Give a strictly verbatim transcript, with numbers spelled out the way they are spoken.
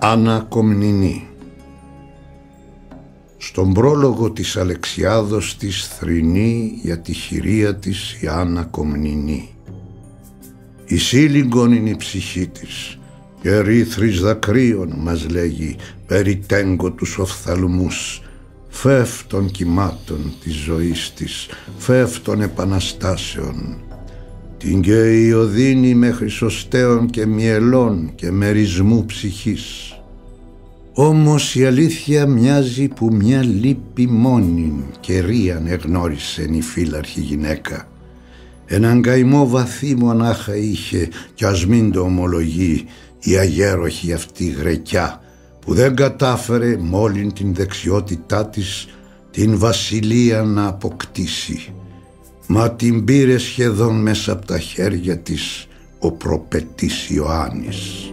Άννα Κομνηνή. Στον πρόλογο της Αλεξιάδος της θρηνεί για τη χειρία της η Άννα Κομνηνή. Η σύλλιγγον είναι η ψυχή της και ερήθρης δακρύων μας λέγει περί τέγκο τους οφθαλμούς, φεύτων κυμάτων της ζωής της, φεύτων επαναστάσεων. Την καίει οδύνη μέχρι σωστέων και μυελών και μερισμού ψυχής. Όμως η αλήθεια μοιάζει που μια λύπη μόνην και ρίαν εγνώρισεν η φύλαρχη γυναίκα. Έναν καημό βαθύ μονάχα είχε κι ας μην το ομολογεί η αγέροχη αυτή γρεκιά που δεν κατάφερε μόλιν την δεξιότητά της την βασιλεία να αποκτήσει, μα την πήρε σχεδόν μέσα από τα χέρια της ο προπετής Ιωάννης.